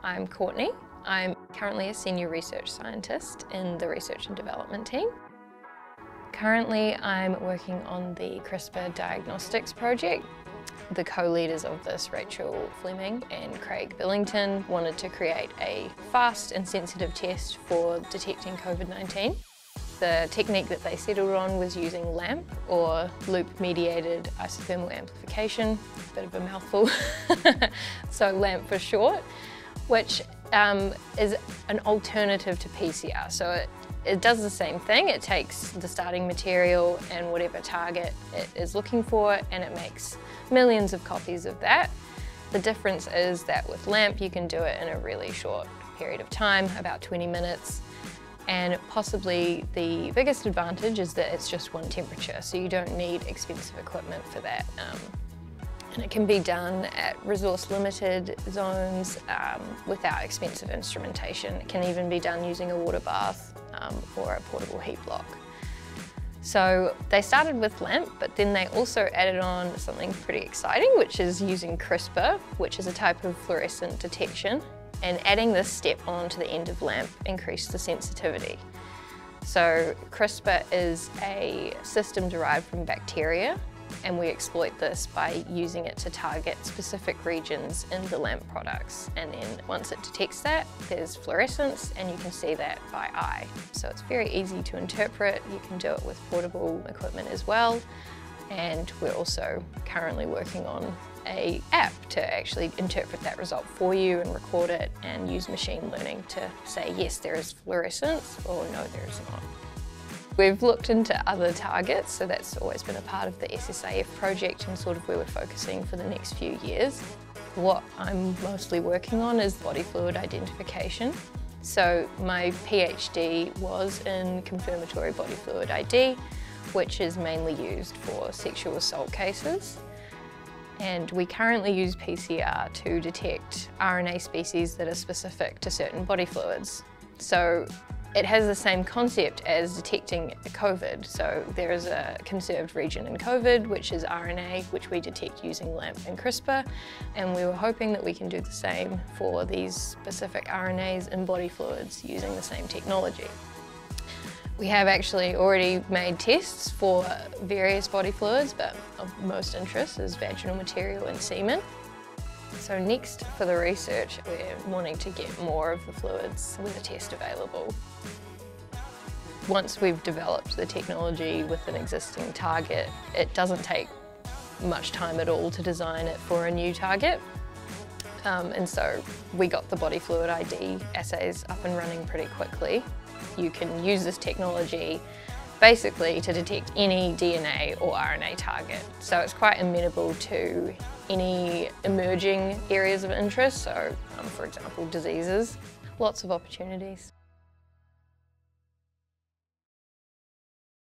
I'm Courtney. I'm currently a senior research scientist in the research and development team. Currently, I'm working on the CRISPR diagnostics project. The co-leaders of this, Rachel Fleming and Craig Billington, wanted to create a fast and sensitive test for detecting COVID-19. The technique that they settled on was using LAMP, or loop-mediated isothermal amplification, a bit of a mouthful, so LAMP for short, which is an alternative to PCR. So it does the same thing. It takes the starting material and whatever target it is looking for, and it makes millions of copies of that. The difference is that with LAMP you can do it in a really short period of time, about 20 minutes. And possibly the biggest advantage is that it's just one temperature, so you don't need expensive equipment for that. And it can be done at resource-limited zones without expensive instrumentation. It can even be done using a water bath or a portable heat block. So they started with LAMP, but then they also added on something pretty exciting, which is using CRISPR, which is a type of fluorescent detection. And adding this step on to the end of LAMP increased the sensitivity. So CRISPR is a system derived from bacteria, and we exploit this by using it to target specific regions in the LAMP products. And then once it detects that, there's fluorescence, and you can see that by eye. So it's very easy to interpret. You can do it with portable equipment as well. And we're also currently working on an app to actually interpret that result for you and record it and use machine learning to say, yes, there is fluorescence, or no, there is not. We've looked into other targets, so that's always been a part of the SSIF project and sort of where we're focusing for the next few years. What I'm mostly working on is body fluid identification. So my PhD was in confirmatory body fluid ID, which is mainly used for sexual assault cases. And we currently use PCR to detect RNA species that are specific to certain body fluids. So it has the same concept as detecting COVID. So there is a conserved region in COVID, which is RNA, which we detect using LAMP and CRISPR. And we were hoping that we can do the same for these specific RNAs in body fluids using the same technology. We have actually already made tests for various body fluids, but of most interest is vaginal material and semen. So next for the research, we're wanting to get more of the fluids with a test available. Once we've developed the technology with an existing target, it doesn't take much time at all to design it for a new target. And so we got the body fluid ID assays up and running pretty quickly. You can use this technology basically to detect any DNA or RNA target. So it's quite amenable to any emerging areas of interest, so for example diseases. Lots of opportunities.